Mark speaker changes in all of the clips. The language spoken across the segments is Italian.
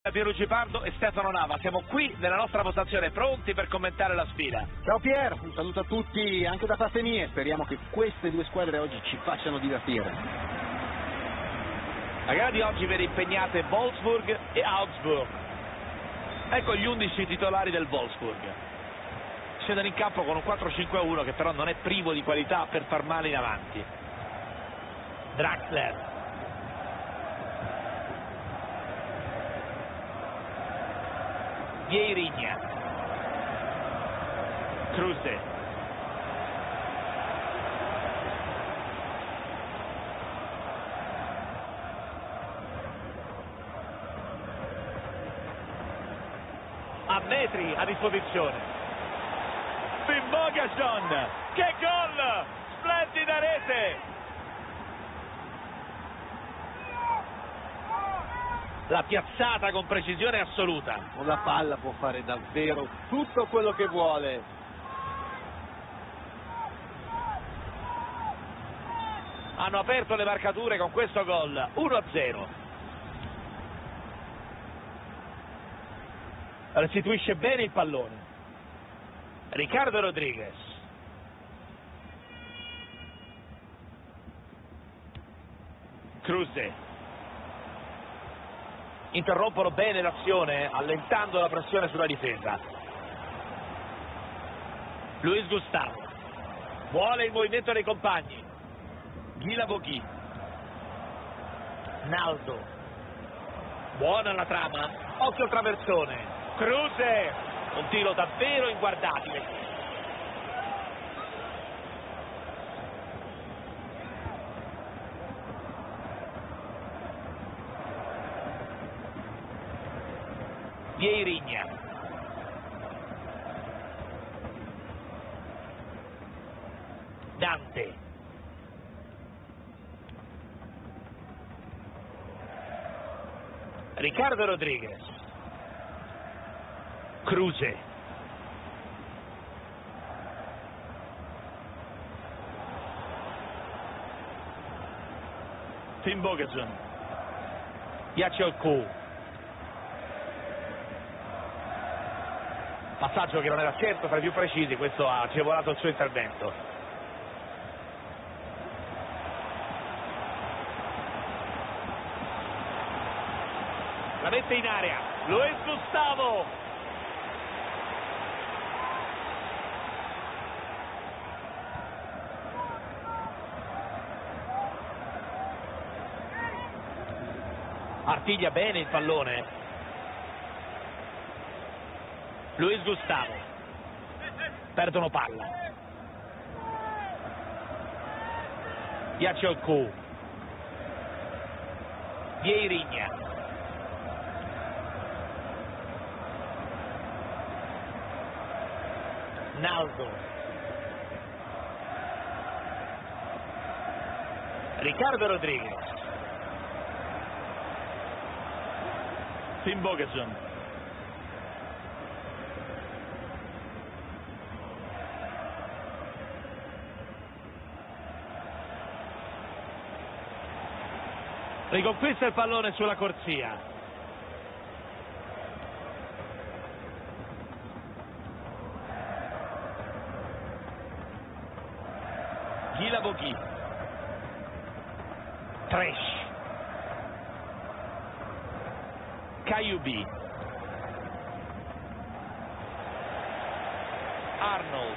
Speaker 1: Pierluigi Pardo e Stefano Nava, siamo qui nella nostra postazione pronti per commentare la sfida.
Speaker 2: Ciao Pier, un saluto a tutti anche da parte mia, speriamo che queste due squadre oggi ci facciano divertire.
Speaker 1: La gara di oggi vede impegnate Wolfsburg e Augsburg. Ecco gli 11 titolari del Wolfsburg. Scendono in campo con un 4-5-1 che però non è privo di qualità per far male in avanti. Draxler. Vieirinha. Kruse. A metri a disposizione. Finn Bogason. Che gol! Splendida rete! La piazzata con precisione assoluta.
Speaker 2: Con la palla può fare davvero tutto quello che vuole.
Speaker 1: Hanno aperto le marcature con questo gol. 1-0. Restituisce bene il pallone. Ricardo Rodriguez. Kruse. Interrompono bene l'azione, allentando la pressione sulla difesa. Luis Gustavo. Vuole il movimento dei compagni. Guilavogui. Naldo. Buona la trama. Occhio al traversone. Kruse. Un tiro davvero inguardabile. Vieirinha. Dante. Ricardo Rodriguez. Kruse. Finn Bogason. Yachielkou. Passaggio che non era certo tra i più precisi, questo ha agevolato il suo intervento. La mette in area, Luis Gustavo. Artiglia bene il pallone. Luis Gustavo. Perdono palla. Yachielkou. Vieirinha. Naldo. Ricardo Rodriguez. Finn Bogason. Riconquista il pallone sulla corsia. Guilavogui. Tresh. Kayubi. Arnold.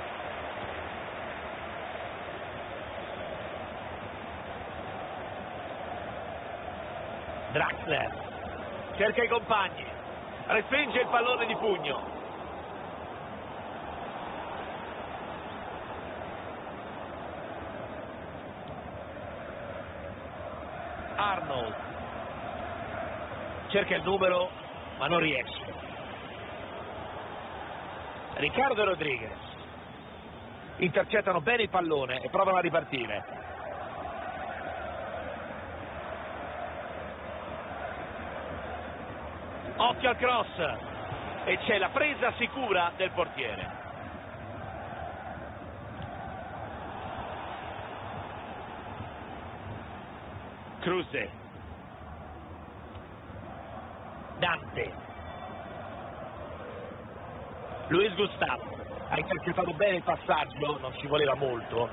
Speaker 1: Draxler. Cerca i compagni. Respinge il pallone di pugno. Arnold. Cerca il numero, ma non riesce. Ricardo Rodriguez. Intercettano bene il pallone e provano a ripartire. Occhio al cross. E c'è la presa sicura del portiere. Kruse. Dante. Luis Gustavo. Ha interpretato bene il passaggio, non ci voleva molto.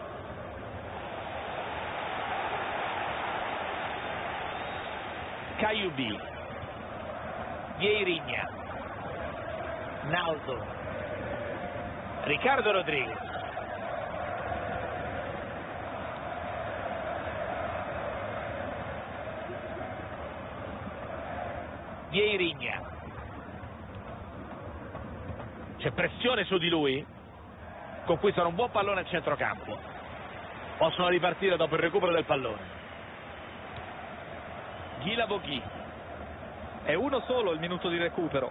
Speaker 1: Caiubi. Vieirinha. Naldo. Ricardo Rodriguez. Vieirinha. C'è pressione su di lui, conquistano un buon pallone al centrocampo, possono ripartire dopo il recupero del pallone. Ghila Boghi.
Speaker 3: È uno solo il minuto di recupero.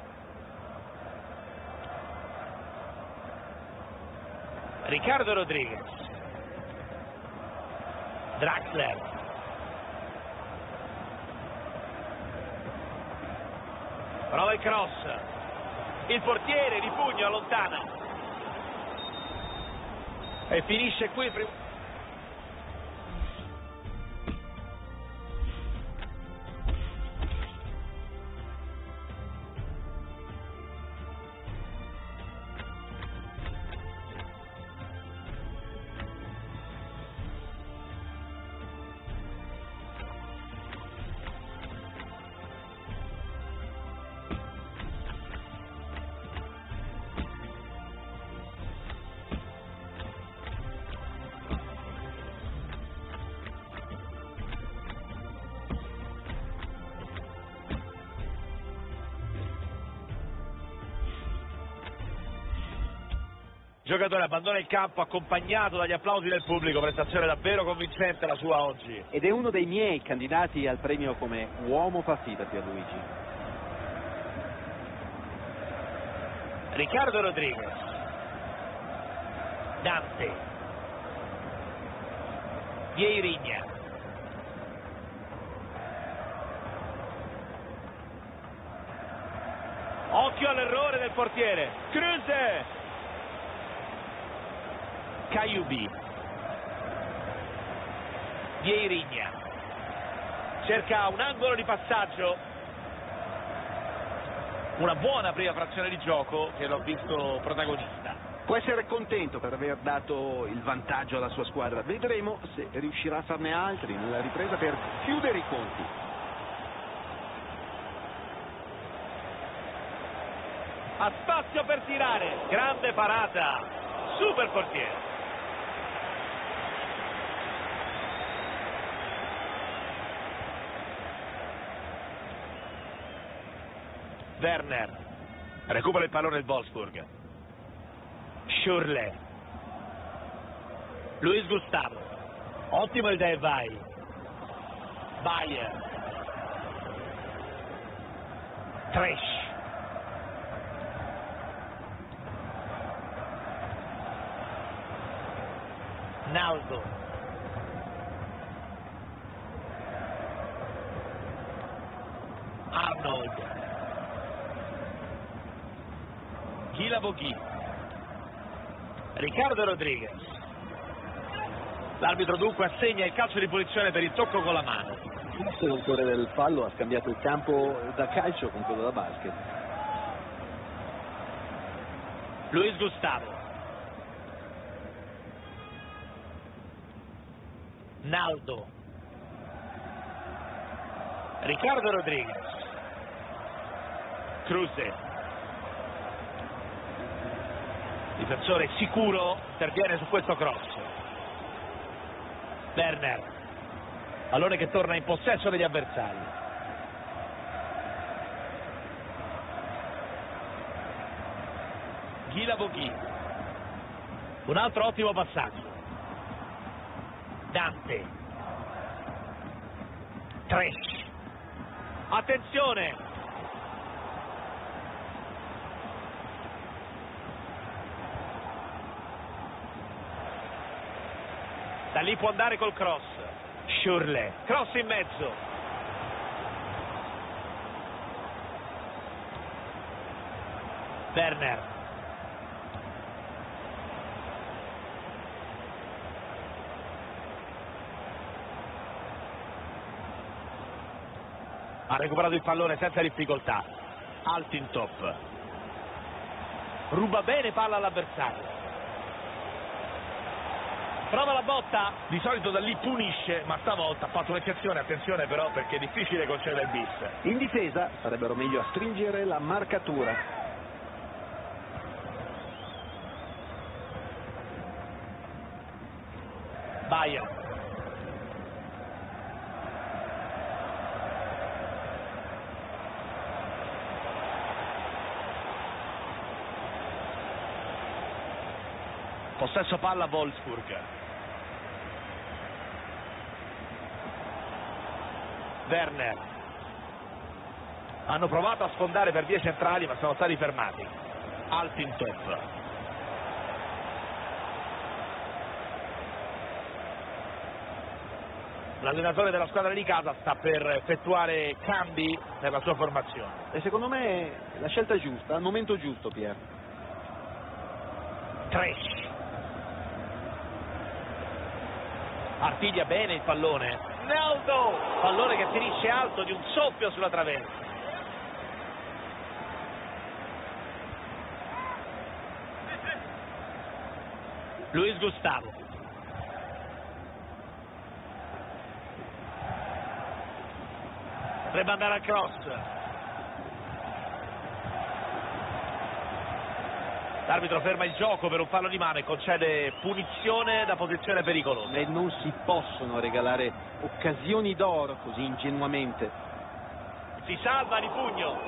Speaker 1: Ricardo Rodriguez. Draxler. Prova il cross. Il portiere di pugno allontana. E finisce qui il primo. Il giocatore abbandona il campo accompagnato dagli applausi del pubblico, prestazione davvero convincente la sua oggi.
Speaker 2: Ed è uno dei miei candidati al premio come uomo partita, Pierluigi.
Speaker 1: Ricardo Rodriguez. Dante. Vieirinha. Occhio all'errore del portiere. Kruse. Caiubi. Vieirinha. Cerca un angolo di passaggio. Una buona prima frazione di gioco che l'ho visto protagonista.
Speaker 2: Può essere contento per aver dato il vantaggio alla sua squadra. Vedremo se riuscirà a farne altri nella ripresa per chiudere i conti.
Speaker 1: Ha spazio per tirare. Grande parata. Super portiere. Werner. Recupera il pallone il Wolfsburg. Schürrle. Luis Gustavo. Ottimo il Del Valle. Bayer. Tresh. Naldo. Arnold. Ghila Boghi. Ricardo Rodriguez. L'arbitro dunque assegna il calcio di punizione per il tocco con la mano.
Speaker 2: Forse l'autore del fallo ha scambiato il campo da calcio con quello da basket.
Speaker 1: Luis Gustavo. Naldo. Ricardo Rodriguez. Kruse. Difensore sicuro interviene su questo cross. Werner. Pallone che torna in possesso degli avversari. Ghila Boghi. Un altro ottimo passaggio. Dante. Tresh. Attenzione. Da lì può andare col cross. Schürrle. Cross in mezzo. Werner. Ha recuperato il pallone senza difficoltà. Altintop. Ruba bene palla all'avversario. Prova la botta. Di solito da lì punisce, ma stavolta ha fatto un'eccezione. Attenzione però, perché è difficile concedere il bis.
Speaker 2: In difesa sarebbero meglio a stringere la marcatura.
Speaker 1: Baia. Possesso palla Wolfsburg. Werner. Hanno provato a sfondare per vie centrali ma sono stati fermati. Altintop. L'allenatore della squadra di casa sta per effettuare cambi nella sua formazione.
Speaker 2: E secondo me la scelta è giusta, al momento giusto, Pier.
Speaker 1: Tresh. Artiglia bene il pallone. Naldo! Pallone che finisce alto di un soffio sulla traversa. Luis Gustavo. Dovrebbe andare al cross. L'arbitro ferma il gioco per un fallo di mano e concede punizione da posizione pericolosa.
Speaker 2: E non si possono regalare occasioni d'oro così ingenuamente.
Speaker 1: Si salva di pugno.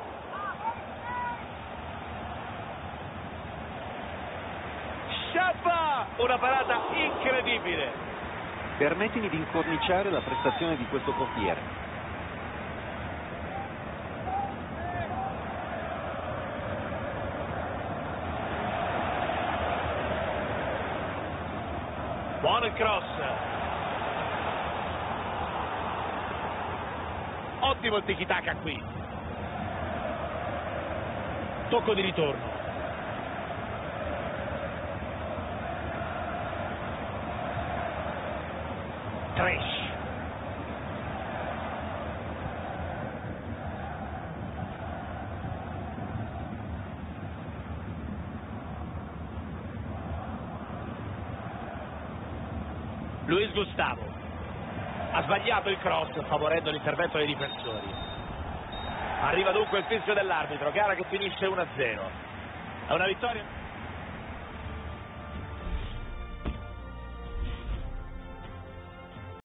Speaker 1: Sciappa! Una parata incredibile.
Speaker 2: Permettimi di incorniciare la prestazione di questo portiere.
Speaker 1: Buono il cross. Ottimo il tiki-taka qui. Tocco di ritorno. Tresh. Luis Gustavo ha sbagliato il cross favorendo l'intervento dei difensori. Arriva dunque il fischio dell'arbitro, gara che finisce 1-0. È una vittoria.